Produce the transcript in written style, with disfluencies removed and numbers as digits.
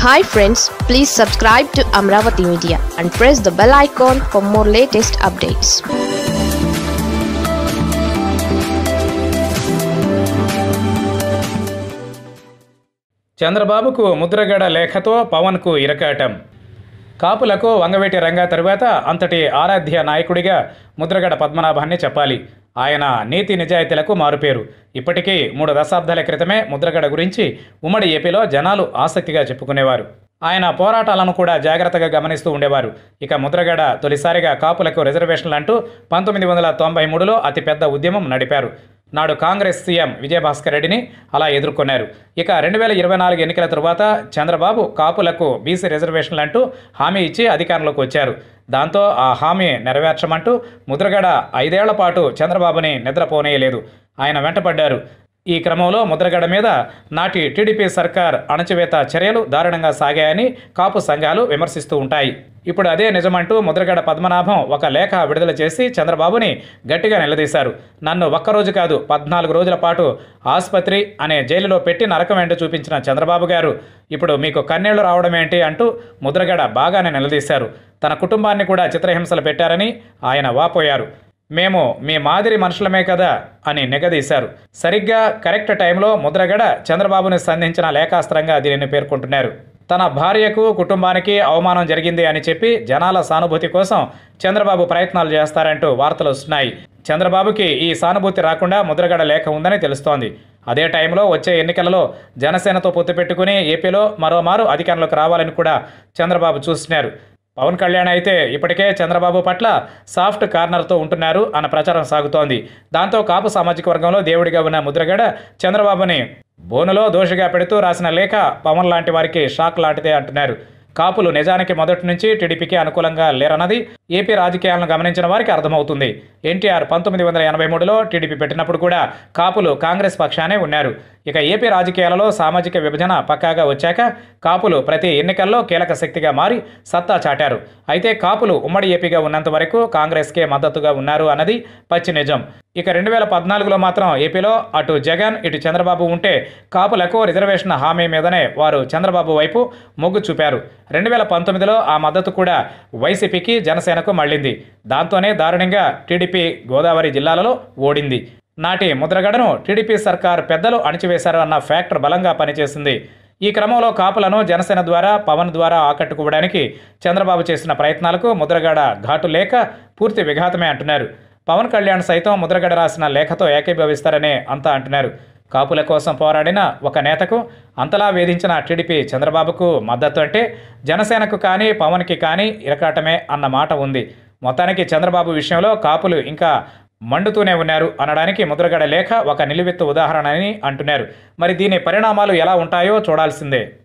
Hi friends, please subscribe to Amaravathi Media and press the bell icon for more latest updates. చంద్రబాబుకు ముద్రగడ లేఖతో పవన్కు ఇరకాటం. కాపులకు వంగవేటి రంగా తరువాత అంతటి ఆరాధ్య నాయకుడిగా ముద్రగడ పద్మనాభాన్ని చెప్పాలి. ఆయన నీతి నిజాయితీలకు మారుపేరు. ఇప్పటికీ 3 దశాబ్దాల క్రితమే ముద్రగడ గురించి ఉమ్మడి ఏపీలో జనాలు ఆసక్తిగా చెప్పుకునేవారు. ఆయన పోరాటాలను కూడా జాగ్రత్తగా గమనిస్తూ ఉండేవారు. ఇక ముద్రగడ తొలిసారిగా కాపులకు రిజర్వేషన్లు అంటూ 1993లో అతిపెద్ద ఉద్యమం నడిపారు. నాడు కాంగ్రెస్ సీఎం విజయభాస్కర్ రెడ్డిని అలా ఎదుర్కొన్నారు. ఇక 2024 ఎన్నికల తరువాత చంద్రబాబు కాపులకు బీసీ రిజర్వేషన్లు అంటూ హామీ ఇచ్చి అధికారంలోకి వచ్చారు. దాంతో ఆ హామీ నెరవేర్చమంటూ ముద్రగడ 5 ఏళ్ల పాటు చంద్రబాబుని నిద్రపోనేయలేదు. ఆయన వెంటపడ్డారు. ఈ క్రమంలో ముద్రగడ మీద నాటి టీడీపీ సర్కార్ అణచివేత చర్యలు దారుణంగా సాగాయని కాపు సంఘాలు విమర్శిస్తూ ఉంటాయి. ఇప్పుడు అదే నిజమంటూ ముద్రగడ పద్మనాభం ఒక లేఖ విడుదల చేసి చంద్రబాబుని గట్టిగా నిలదీశారు. నన్ను ఒక్కరోజు కాదు 14 రోజుల పాటు ఆసుపత్రి అనే జైలులో పెట్టి నరకం వెంట చూపించిన చంద్రబాబు గారు ఇప్పుడు మీకు కన్నీళ్లు రావడం ఏంటి అంటూ ముద్రగడ బాగానే నిలదీశారు. తన కుటుంబాన్ని కూడా చిత్రహింసలు పెట్టారని ఆయన వాపోయారు. మేము మీ మాదిరి మనుషులమే కదా అని నిగదీశారు. సరిగ్గా కరెక్ట్ టైంలో ముద్రగడ చంద్రబాబుని సంధించిన లేఖాస్త్రంగా దీనిని పేర్కొంటున్నారు. తన భార్యకు కుటుంబానికి అవమానం జరిగింది అని చెప్పి జనాల సానుభూతి కోసం చంద్రబాబు ప్రయత్నాలు చేస్తారంటూ వార్తలు వస్తున్నాయి. చంద్రబాబుకి ఈ సానుభూతి రాకుండా ముద్రగడ లేఖ ఉందని తెలుస్తోంది. అదే టైంలో వచ్చే ఎన్నికలలో జనసేనతో పొత్తు పెట్టుకుని ఏపీలో మరోమారు అధికారంలోకి రావాలని కూడా చంద్రబాబు చూస్తున్నారు. పవన్ కళ్యాణ్ అయితే ఇప్పటికే చంద్రబాబు పట్ల సాఫ్ట్ కార్నర్తో ఉంటున్నారు అన్న ప్రచారం సాగుతోంది. దాంతో కాపు సామాజిక వర్గంలో దేవుడిగా ఉన్న ముద్రగడ చంద్రబాబుని బోనులో దోషిగా పెడుతూ రాసిన లేఖ పవన్ లాంటి వారికి షాక్ లాంటిదే అంటున్నారు. కాపులు నిజానికి మొదటి నుంచి టీడీపీకి అనుకూలంగా లేరన్నది ఏపీ రాజకీయాలను గమనించిన వారికి అర్థమవుతుంది. ఎన్టీఆర్ 1983లో టీడీపీ పెట్టినప్పుడు కూడా కాపులు కాంగ్రెస్ పక్షానే ఉన్నారు. ఇక ఏపీ రాజకీయాలలో సామాజిక విభజన పక్కాగా వచ్చాక కాపులు ప్రతి ఎన్నికల్లో కీలక శక్తిగా మారి సత్తా చాటారు. అయితే కాపులు ఉమ్మడి ఏపీగా ఉన్నంత వరకు కాంగ్రెస్కే మద్దతుగా ఉన్నారు అన్నది పచ్చి నిజం. ఇక 2014లో మాత్రం ఏపీలో అటు జగన్ ఇటు చంద్రబాబు ఉంటే కాపులకు రిజర్వేషన్ హామీ మీదనే వారు చంద్రబాబు వైపు మొగ్గు చూపారు. 2019లో ఆ మద్దతు కూడా వైసీపీకి జనసేనకు మళ్ళింది. దాంతోనే దారుణంగా టీడీపీ గోదావరి జిల్లాలలో ఓడింది. నాటి ముద్రగడను టీడీపీ సర్కార్ పెద్దలు అణిచివేశారు అన్న ఫ్యాక్టర్ బలంగా పనిచేసింది. ఈ క్రమంలో కాపులను జనసేన ద్వారా పవన్ ద్వారా ఆకట్టుకోవడానికి చంద్రబాబు చేసిన ప్రయత్నాలకు ముద్రగడ ఘాటు లేక పూర్తి విఘాతమే అంటున్నారు. పవన్ కళ్యాణ్ సైతం ముద్రగడ రాసిన లేఖతో ఏకీభవిస్తారనే అంతా అంటున్నారు. కాపుల కోసం పోరాడిన ఒక నేతకు అంతలా వేధించిన టీడీపీ చంద్రబాబుకు మద్దతు అంటే జనసేనకు కానీ పవన్కి కానీ ఇరకాటమే అన్న మాట ఉంది. మొత్తానికి చంద్రబాబు విషయంలో కాపులు ఇంకా మండుతూనే ఉన్నారు అనడానికి ముద్రగడ లేఖ ఒక నిలువెత్తు ఉదాహరణ అని అంటున్నారు. మరి దీని పరిణామాలు ఎలా ఉంటాయో చూడాల్సిందే.